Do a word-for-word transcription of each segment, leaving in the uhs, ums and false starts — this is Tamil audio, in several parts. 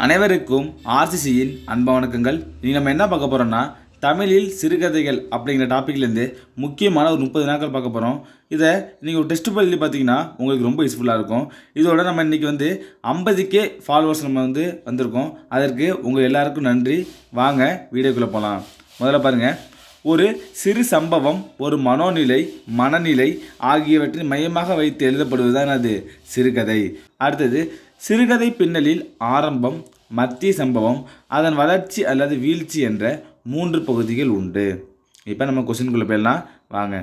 அனைவருக்கும் ஆர்சிசியின் அன்பு வணக்கங்கள். இனி நம்ம என்ன பார்க்க போகிறோம்னா, தமிழில் சிறுகதைகள் அப்படிங்கிற டாப்பிக்லேருந்து முக்கியமான ஒரு முப்பது நாட்கள் பார்க்க போகிறோம். இதை நீங்கள் ஒரு டெஸ்ட் பண்ணி பார்த்தீங்கன்னா உங்களுக்கு ரொம்ப யூஸ்ஃபுல்லாக இருக்கும். இதோட நம்ம இன்றைக்கி வந்து ஐம்பது கே ஃபாலோவர்ஸ் நம்ம வந்து வந்திருக்கோம். அதற்கு உங்கள் எல்லாருக்கும் நன்றி. வாங்க வீடியோக்குள்ளே போகலாம். முதல்ல பாருங்கள், ஒரு சிறு சம்பவம், ஒரு மனோநிலை, மனநிலை ஆகியவற்றை மையமாக வைத்து எழுதப்படுவதுதான் அது சிறுகதை. அடுத்தது, சிறுகதை பின்னலில் ஆரம்பம், மத்திய சம்பவம், அதன் வளர்ச்சி அல்லது வீழ்ச்சி என்ற மூன்று பகுதிகள் உண்டு. இப்போ நம்ம கொஸ்டின்குள்ளே போயிடலாம் வாங்க.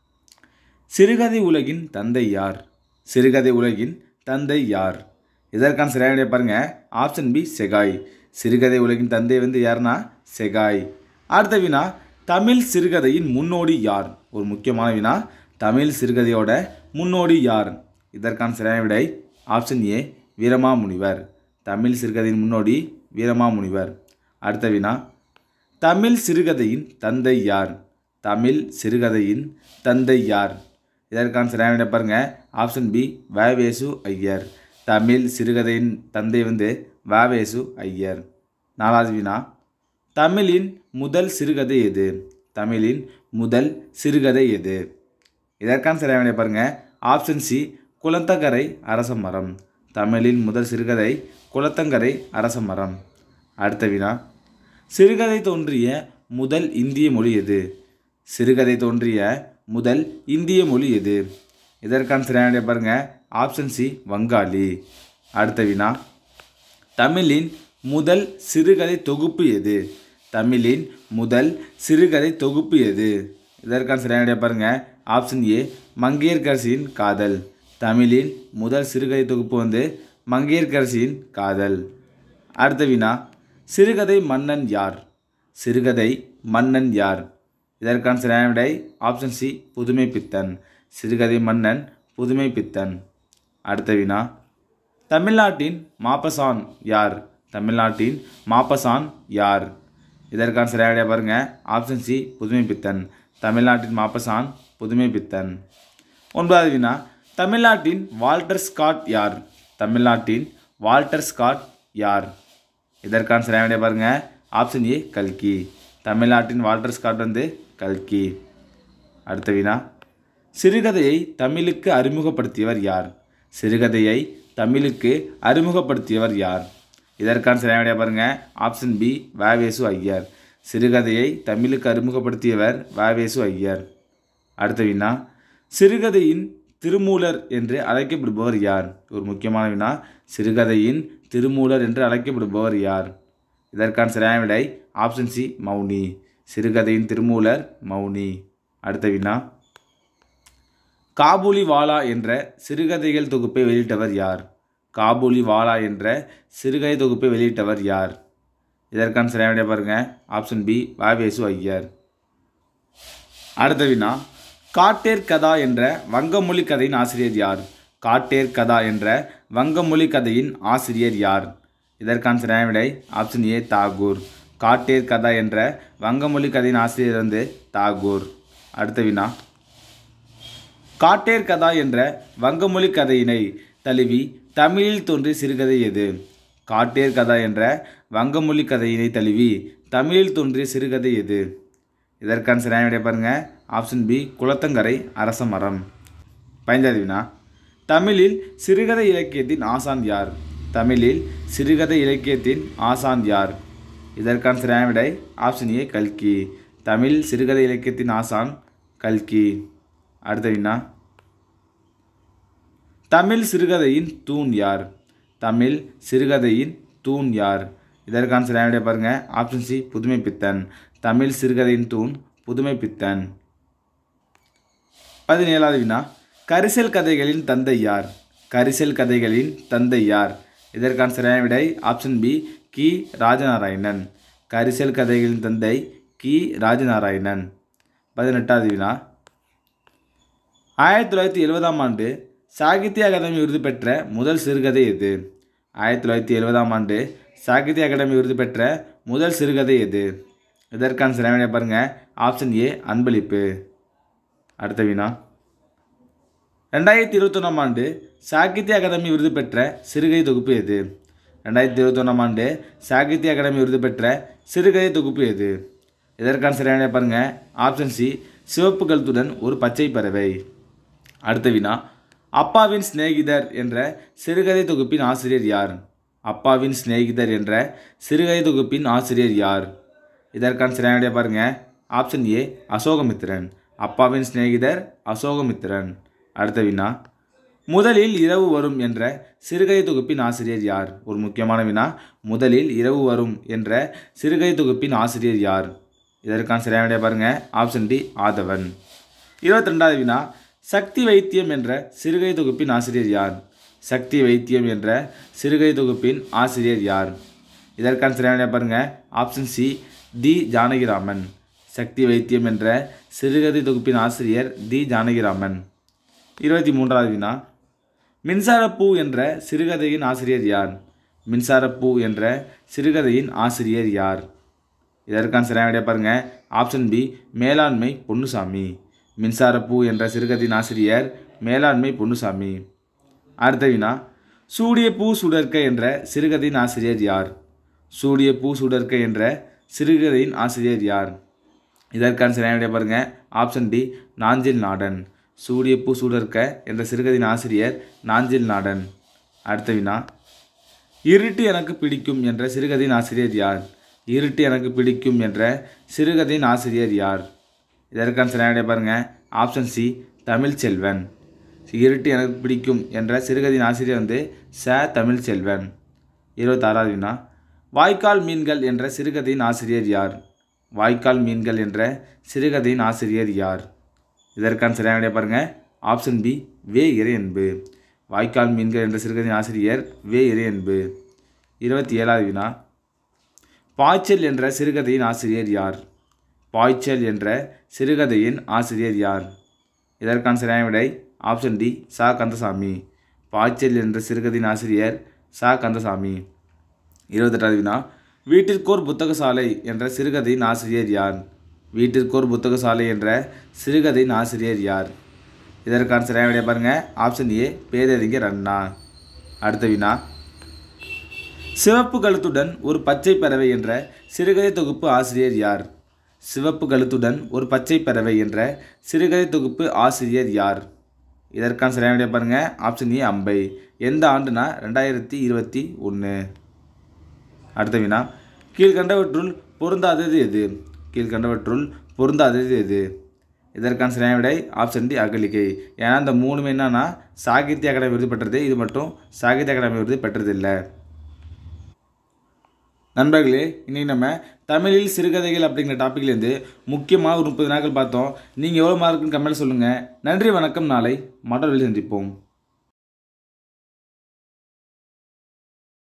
சிறுகதை உலகின் தந்தை யார்? சிறுகதை உலகின் தந்தை யார்? இதற்கான சரியான பாருங்க, ஆப்ஷன் பி செகாய். சிறுகதை உலகின் தந்தை வந்து யாருன்னா செகாய். அடுத்த வினா, தமிழ் சிறுகதையின் முன்னோடி யார்? ஒரு முக்கியமான வினா, தமிழ் சிறுகதையோட முன்னோடி யார்? இதற்கான சரியான விடை ஆப்ஷன் ஏ வீரமாமுனிவர். தமிழ் சிறுகதையின் முன்னோடி வீரமாமுனிவர். அடுத்த வினா, தமிழ் சிறுகதையின் தந்தை யார்? தமிழ் சிறுகதையின் தந்தை யார்? இதற்கான சரியான விடை பாருங்க, ஆப்ஷன் பி வ.வே.சு. ஐயர். தமிழ் சிறுகதையின் தந்தை வந்து வ.வே.சு. ஐயர். நாலாவது வினா, தமிழின் முதல் சிறுகதை எது? தமிழின் முதல் சிறுகதை எது? இதற்கான சரியான விடை பாருங்க, ஆப்ஷன் சி குளத்தங்கரை அரச மரம். தமிழின் முதல் சிறுகதை குளத்தங்கரை அரச மரம். அடுத்த வினா, சிறுகதை தோன்றிய முதல் இந்திய மொழி எது? சிறுகதை தோன்றிய முதல் இந்திய மொழி எது? இதற்கான சரியான விடை பாருங்க, ஆப்ஷன் சி வங்காளி. அடுத்த வினா, தமிழின் முதல் சிறுகதை தொகுப்பு எது? தமிழின் முதல் சிறுகதை தொகுப்பு எது? இதற்கான சரியான விடை பாருங்க, ஆப்ஷன் ஏ மங்கையர்க்கரசியின் காதல். தமிழின் முதல் சிறுகதை தொகுப்பு வந்து மங்கையர்க்கரசியின் காதல். அடுத்த வினா, சிறுகதை மன்னன் யார்? சிறுகதை மன்னன் யார்? இதற்கான சரியான விடை ஆப்ஷன் சி புதுமை பித்தன். சிறுகதை மன்னன் புதுமை பித்தன். அடுத்த வினா, தமிழ்நாட்டின் மாப்பசான் யார்? தமிழ்நாட்டின் மாப்பசான் யார்? இதற்கான சரியான விடை பாருங்க, ஆப்ஷன் சி புதுமை பித்தன். தமிழ்நாட்டின் மாப்பசான் புதுமை பித்தன். ஒன்பதாவது வினா, தமிழ்நாட்டின் வால்டர் ஸ்காட் யார்? தமிழ்நாட்டின் வால்டர் ஸ்காட் யார்? இதற்கான சரியான விடை பாருங்க, ஆப்ஷன் ஏ கல்கி. தமிழ்நாட்டின் வால்டர் ஸ்காட் வந்து கல்கி. அடுத்த வினா, சிறுகதையை தமிழுக்கு அறிமுகப்படுத்தியவர் யார்? சிறுகதையை தமிழுக்கு அறிமுகப்படுத்தியவர் யார்? இதற்கான சரியான விடை பாருங்க, ஆப்ஷன் பி வ.வே.சு. ஐயர். சிறுகதையை தமிழுக்கு அறிமுகப்படுத்தியவர் வ.வே.சு. ஐயர். அடுத்த வினா, சிறுகதையின் திருமூலர் என்று அழைக்கப்படுபவர் யார்? ஒரு முக்கியமான வினா, சிறுகதையின் திருமூலர் என்று அழைக்கப்படுபவர் யார்? இதற்கான சரியான விடை ஆப்ஷன் சி மௌனி. சிறுகதையின் திருமூலர் மௌனி. அடுத்த வினா, காபூலிவாலா என்ற சிறுகதைகள் தொகுப்பை வெளியிட்டவர் யார்? காபூலிவாலா என்ற சிறுகதை தொகுப்பை வெளியிட்டவர் யார்? இதற்கான சரியான விடை பாருங்க, ஆப்ஷன் பி வ.வே.சு. ஐயர். அடுத்த வினா, காட்டேர் கதா என்ற வங்கமொழி கதையின் ஆசிரியர் யார்? காட்டேர் கதா என்ற வங்கமொழி கதையின் ஆசிரியர் யார்? இதற்கான சரியான விடை ஆப்ஷன் ஏ தாகூர். காட்டேர் கதா என்ற வங்கமொழி கதையின் ஆசிரியர் வந்து தாகூர். அடுத்த வினா, காட்டேர் கதா என்ற வங்கமொழி கதையினை தழுவி தமிழில் தோன்றிய சிறுகதை எது? காட்டேர் கதா என்ற வங்கமொழி கதையினை தழுவி தமிழில் தோன்றிய சிறுகதை எது? இதற்கான சரியான விடை பாருங்க, ஆப்ஷன் பி குளத்தங்கரை அரச மரம். பதினைந்தாவது வினா, தமிழில் சிறுகதை இலக்கியத்தின் ஆசான் யார்? தமிழில் சிறுகதை இலக்கியத்தின் ஆசான் யார்? இதற்கான சரியான விடை ஆப்ஷன் ஏ கல்கி. தமிழ் சிறுகதை இலக்கியத்தின் ஆசான் கல்கி. அடுத்த வினா, தமிழ் சிறுகதையின் தூண் யார்? தமிழ் சிறுகதையின் தூண் யார்? இதற்கான சரியான விடை பாருங்க, ஆப்ஷன் சி புதுமை பித்தன். தமிழ் சிறுகதையின் தூண் புதுமை பித்தன். பதினேழாவது வினா, கரிசல் கதைகளின் தந்தை யார்? கரிசல் கதைகளின் தந்தை யார்? இதற்கான சரியான விடை ஆப்ஷன் பி கி ராஜநாராயணன். கரிசல் கதைகளின் தந்தை கி ராஜநாராயணன். பதினெட்டாவது வினா, ஆயிரத்தி தொள்ளாயிரத்தி எழுபதாம் ஆண்டு சாகித்ய அகாதமி விருது பெற்ற முதல் சிறுகதை எது? ஆயிரத்தி தொள்ளாயிரத்தி எழுபதாம் ஆண்டு சாகித்ய அகாடமி விருது பெற்ற முதல் சிறுகதை எது? இதற்கான சரியான விடை பாருங்க, ஆப்ஷன் ஏ அன்பளிப்பு. அடுத்த வினா, ரெண்டாயிரத்தி இருபத்தொன்னாம் ஆண்டு சாகித்ய அகாதமி விருது பெற்ற சிறுகதை தொகுப்பு எது? ரெண்டாயிரத்தி இருபத்தொன்னாம் ஆண்டு சாகித்ய அகாடமி விருது பெற்ற சிறுகதை தொகுப்பு எது? இதற்கான சரியான பாருங்க. ஆப்ஷன் சி சிவப்பு கழுத்துடன் ஒரு பச்சை பறவை. அடுத்த வினா, அப்பாவின் சிநேகிதர் என்ற சிறுகதை தொகுப்பின் ஆசிரியர் யார்? அப்பாவின் சிநேகிதர் என்ற சிறுகதை தொகுப்பின் ஆசிரியர் யார்? இதற்கான சரியான பாருங்க. Option A Ashokamitran. அப்பாவின் சிநேகிதர் அசோகமித்திரன். அடுத்த வினா, முதலில் இரவு வரும் என்ற சிறுகதை தொகுப்பின் ஆசிரியர் யார்? ஒரு முக்கியமான வினா. முதலில் இரவு வரும் என்ற சிறுகதை தொகுப்பின் ஆசிரியர் யார்? இதற்கான சரியான பாருங்க. Option D Aadhavan. இருபத்தி ரெண்டாவது வினா, சக்தி வைத்தியம் என்ற சிறுகதை தொகுப்பின் ஆசிரியர் யார்? சக்தி வைத்தியம் என்ற சிறுகதை தொகுப்பின் ஆசிரியர் யார்? இதற்கான சரியான பாருங்க. ஆப்ஷன் சி தி ஜானகிராமன். சக்தி வைத்தியம் என்ற சிறுகதை தொகுப்பின் ஆசிரியர் தி ஜானகிராமன். இருபத்தி மூன்றாவது வினா, மின்சாரப்பூ என்ற சிறுகதையின் ஆசிரியர் யார்? மின்சாரப்பூ என்ற சிறுகதையின் ஆசிரியர் யார்? இதற்கான சரியான பாருங்க. ஆப்ஷன் பி மேலாண்மை பொன்னுசாமி. மின்சாரப்பூ என்ற சிறுகதையின் ஆசிரியர் மேலாண்மை பொன்னுசாமி. அடுத்த வினா, சூடிய பூ சுடர்க்க என்ற சிறுகதையின் ஆசிரியர் யார்? சூடிய பூ சுடர்க்க என்ற சிறுகதையின் ஆசிரியர் யார்? இதற்கான சரியான பாருங்க. Option D Nanjil Nadan. சூடிய பூ சுடர்க்க என்ற சிறுகதையின் ஆசிரியர் நாஞ்சில் நாடன். அடுத்த வினா, இருட்டு எனக்கு பிடிக்கும் என்ற சிறுகதையின் ஆசிரியர் யார்? இருட்டு எனக்கு பிடிக்கும் என்ற சிறுகதையின் ஆசிரியர் யார்? இதற்கான சரியான பாருங்க. Option C Tamilselvan. இருட்டு எனக்கு பிடிக்கும் என்ற சிறுகதையின் ஆசிரியர் வந்து ச தமிழ்ச்செல்வன். இருபத்தாறாவது வினா, வாய்க்கால் மீன்கள் என்ற சிறுகதையின் ஆசிரியர் யார்? வாய்க்கால் மீன்கள் என்ற சிறுகதையின் ஆசிரியர் யார்? இதற்கான சரியான பாருங்க. ஆப்ஷன் பி வே இறையன்பு. வாய்க்கால் மீன்கள் என்ற சிறுகதையின் ஆசிரியர் வே இறையன்பு. இருபத்தி ஏழாவது வினா, பாய்ச்சல் என்ற சிறுகதையின் ஆசிரியர் யார்? பாய்ச்சல் என்ற சிறுகதையின் ஆசிரியர் யார்? இதற்கான சரியான விடை ஆப்ஷன் டி சா கந்தசாமி. பாய்ச்சல் என்ற சிறுகதையின் ஆசிரியர் சா கந்தசாமி. இருபத்தெட்டாவது வினா, வீட்டிற்கோர் புத்தகசாலை என்ற சிறுகதையின் ஆசிரியர் யார்? வீட்டிற்கோர் புத்தகசாலை என்ற சிறுகதையின் ஆசிரியர் யார்? இதற்கான சரியான விடை பாருங்க. ஆப்ஷன் ஏ பேரறிஞர் அண்ணா. அடுத்த வினா, சிவப்பு கழுத்துடன் ஒரு பச்சை பறவை என்ற சிறுகதை தொகுப்பு ஆசிரியர் யார்? சிவப்பு கழுத்துடன் ஒரு பச்சை பறவை என்ற சிறுகதை தொகுப்பு ஆசிரியர் யார்? இதற்கான சரியான விடை பாருங்க. ஆப்ஷன் ஏ அம்பை. எந்த ஆண்டுனா ரெண்டாயிரத்தி இருபத்தி ஒன்று. அடுத்த வினா, கீழ்கண்டவற்றுள் பொருந்தாதது எது? கீழ்கண்டவற்றுள் பொருந்தாதது எது? இதற்கான சரியான விடை ஆப்ஷன் டி அகலிகை. ஏன்னா இந்த மூணுமே என்னன்னா சாகித்ய அகாடமி விருது பெற்றது. இது மட்டும் சாகித்ய அகாடமி விருது பெற்றதில்லை. நண்பர்களே, இன்றைக்கி நம்ம தமிழில் சிறுகதைகள் அப்படிங்கிற டாப்பிக்லேருந்து முக்கியமாக ஒரு முப்பது நாட்கள் பார்த்தோம். நீங்கள் எவ்வளோ மார்க்குன்னு கமெண்ட் சொல்லுங்கள். நன்றி, வணக்கம். நாளை மற்றவர்களில் சந்திப்போம்.